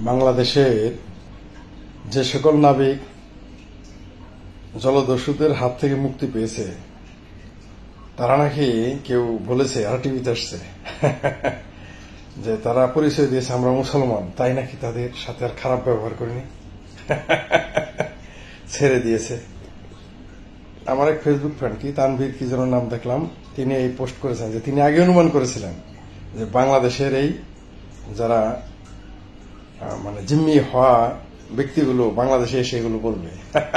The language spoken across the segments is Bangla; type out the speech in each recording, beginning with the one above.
বাংলাদেশের যে সকল নাবিক জলদস্যুদের হাত থেকে মুক্তি পেয়েছে তারা নাকি কেউ বলেছে আর টিভিতে আসছে যে তারা পরিচয় দিয়েছে আমরা মুসলমান, তাই নাকি তাদের সাথে আর খারাপ ব্যবহার করিনি, ছেড়ে দিয়েছে। আমার এক ফেসবুক ফ্রেন্ড কি তানভীর কি যেন নাম দেখলাম, তিনি এই পোস্ট করেছেন যে তিনি আগে অনুমান করেছিলেন যে বাংলাদেশের এই যারা মানে জিম্মি হওয়া ব্যক্তিগুলো বাংলাদেশে এসে এগুলো বলবে।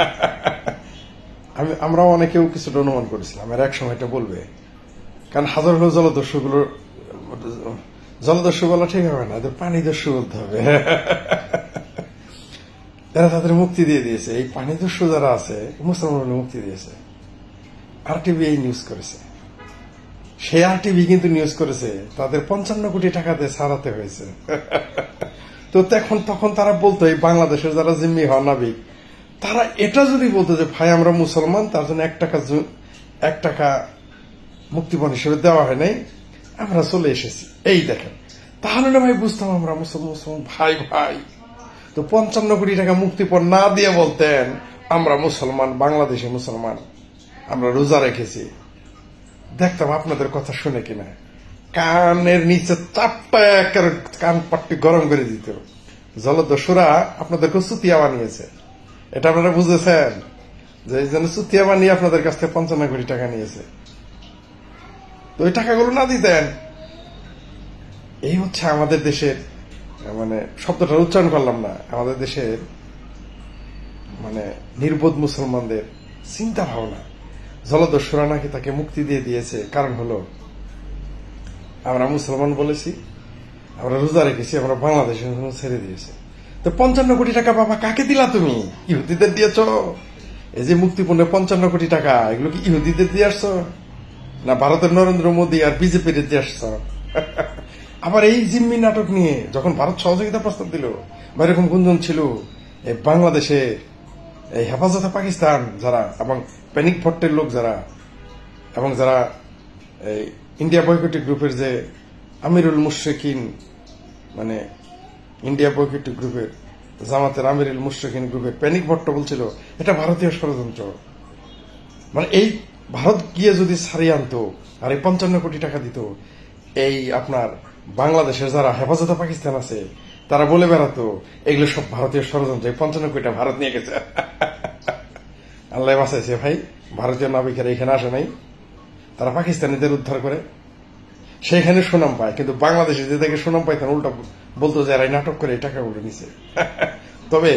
আমরাও অনেকেও কিছুটা অনুমান করেছিলাম এর এক সময় এটা বলবে, কারণ হাজার হলো জলদস্যু বলা ঠিক হবে না, এদের পানি দস্যু বলতে হবে। এরা তাদের মুক্তি দিয়ে দিয়েছে, এই পানি দস্যু যারা আছে মুসলমান মুক্তি দিয়েছে। RTV এই নিউজ করেছে, সেই RTV কিন্তু নিউজ করেছে তাদের 55 কোটি টাকা দিয়ে ছাড়াতে হয়েছে। তো তখন তারা বলতো এই বাংলাদেশের যারা জিম্মি হওয়া নাবিক তারা এটা যদি বলতো যে ভাই আমরা মুসলমান, তার জন্য 1 টাকা মুক্তিপণ হিসেবে দেওয়া হয় নাই, আমরা চলে এসেছি, এই দেখেন, তাহলে না ভাই বুঝতাম আমরা মুসলমান ভাই ভাই। তো 55 কোটি টাকা মুক্তিপণ না দিয়ে বলতেন আমরা মুসলমান, বাংলাদেশে মুসলমান, আমরা রোজা রেখেছি, দেখতাম আপনাদের কথা শুনে কিনা কানের নিচে চাপটা কান পাট্টি গরম করে দিত। জলদস্যুরা আপনাদেরকে চুতিয়া বানিয়েছে, এটা আপনারা বুঝেছেন যে এই জন্য চুতিয়া বানিয়ে আপনাদের কাছ থেকে 55 কোটি টাকা নিয়েছে। তো ওই টাকাগুলো না দিতেন, এই হচ্ছে আমাদের দেশের, মানে শব্দটা উচ্চারণ করলাম না, আমাদের দেশের মানে নির্বোধ মুসলমানদের চিন্তা ভাবনা। জলদস্যুরা নাকি তাকে মুক্তি দিয়ে দিয়েছে, কারণ হলো আমরা মুসলমান বলেছি, আমরা রোজা রেখেছি, আমরা বাংলাদেশের ছেড়ে দিয়েছে। তো 55 কোটি টাকা বাবা কাকে দিলা তুমি? ইহুদিদের দিয়েছ? এই যে মুক্তিপণ্যে 55 কোটি টাকা, এগুলো কি ইহুদিদের দিয়ে আসছো না ভারতের নরেন্দ্র মোদী আর বিজেপির দিয়ে আসছ? আবার এই জিম্মি নাটক নিয়ে যখন ভারত সহযোগিতা প্রস্তাব দিল বা এরকম গুঞ্জন ছিল, এই বাংলাদেশে এই হেফাজতে পাকিস্তান যারা এবং প্যানিক ফট্টের লোক যারা এবং যারা এই ইন্ডিয়া বয়কটিক গ্রুপের যে আমিরুল মুশরিকিন, মানে ইন্ডিয়া বয়কটিক গ্রুপের জামাতের আমিরুল মুশরিকিন গ্রুপের প্যানিক ভট্ট বলছিল এটা ভারতীয় ষড়যন্ত্র। মানে এই ভারত গিয়ে যদি ছাড়িয়ে আনতো আর এই 55 কোটি টাকা দিত, এই আপনার বাংলাদেশের যারা হেফাজতে পাকিস্তান আছে তারা বলে বেড়াতো এগুলো সব ভারতীয় ষড়যন্ত্র, এই 55 কোটি ভারত নিয়ে গেছে। আল্লাহ বাঁচাইছে ভাই, ভারতীয় নাবিকেরা এখানে আসে নাই, তারা পাকিস্তানিদের উদ্ধার করে সেখানে সুনাম পায়, কিন্তু বাংলাদেশে যে থেকে সুনাম পাইতেন উল্টা বলতো যে এরাই নাটক করে এই টাকাগুলো নিছে। তবে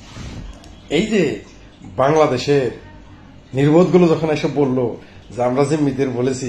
এই যে বাংলাদেশের নির্বোধগুলো যখন এসে বললো যে আমরা জিম্মিদের বলেছি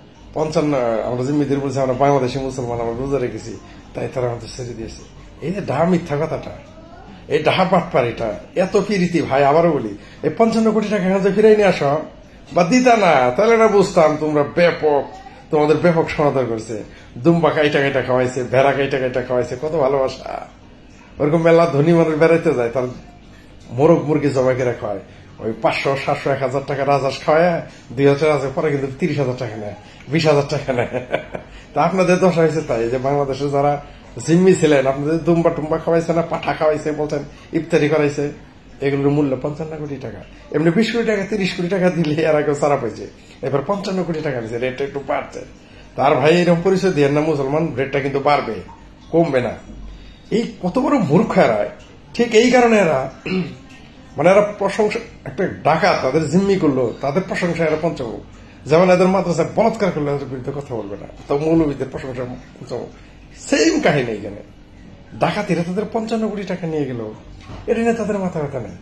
আমরা জিম্মিদের বলেছি আমরা বাংলাদেশে মুসলমান, আমরা রোজা রেখেছি, তাই তারা আমাদের ছেড়ে দিয়েছে, এই যে ডাহা মিথ্যা কথাটা, এই ডাহা বাটপাড়িটা, এত পিরিতি ভাই। আবারও বলি, এই 55 কোটি টাকা যদি ফিরাই নিয়ে আসো বা দিতা না, তাহলে না বুঝতাম তোমরা ব্যাপক, তোমাদের ব্যাপক সমাদর করছে, দুম্বা কাইটা কাইটা খাওয়াইছে, ভেড়া কাইটা কাইটা খাওয়াইছে, কত ভালোবাসা। ওরকম মেলা ধনী মানুষ বেড়াইতে যায়, তার মোরগ মুরগি জবাই করে খাওয়ায়, ওই 500, 700, 1000 টাকা রাজহাঁস খাওয়ায় 2000 আছে, পরে কিন্তু 30,000 টাকা নেয়, 20,000 টাকা নেয়। তা আপনাদের দশা হয়েছে তাই যে বাংলাদেশে যারা জিম্মি ছিলেন আপনাদের দুম্বা টুম্বা খাওয়াইছে না, পাঠা খাওয়াইছে, বলছেন ইফতারি করাইছে, এগুলোর মূল্য 55 কোটি টাকা। এমনি 20 কোটি টাকা 30 কোটি টাকা দিলে এর আগেও ছাড়া পাইছে, এবার 55 কোটি টাকা দিচ্ছে, রেটটা একটু বাড়ছে। তার ভাই এরকম পরিচয় দিয়ে না মুসলমান, রেটটা কিন্তু বাড়বে, কমবে না। এই কত বড় মূর্খ এরা, ঠিক এই কারণে এরা মানে এরা প্রশংসা, একটা ডাকাত তাদের জিম্মি করলো, তাদের প্রশংসা এরা পঞ্চমুখ, যেমন এদের মাদ্রাসায় বলাৎকার করলে এদের বিরুদ্ধে কথা বলবে না, তো মৌলবীদের প্রশংসা পঞ্চমুখ। সেম কাহিনী এখানে, ডাকাতিরা তাদের 55 কোটি টাকা নিয়ে গেল, এটা নিয়ে তাদের মাথা ব্যথা নেই।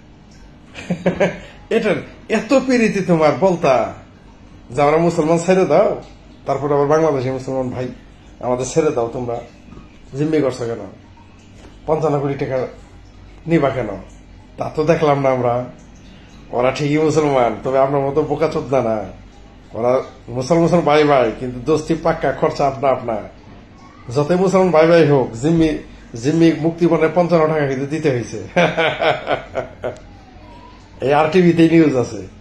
এটার এত পিরিতি তোমার বলতা যে আমরা মুসলমান ছেড়ে দাও, তারপর আবার বাংলাদেশে মুসলমান ভাই আমাদের ছেড়ে দাও, তোমরা জিম্মি করছো কেন, 55 কোটি টাকা নিবা কেন? তা তো দেখলাম না আমরা। ওরা ঠিকই মুসলমান, তবে আপনার মতো বোকা চোদ্দা না, ওরা মুসলমান ভাই ভাই, কিন্তু দোস্তি পাক্কা, খরচা আপনা। যতই মুসলমান ভাই ভাই হোক, জিম্মি মুক্তিপণে 55 টাকা কিন্তু দিতে হয়েছে। এই RTV তে নিউজ আছে।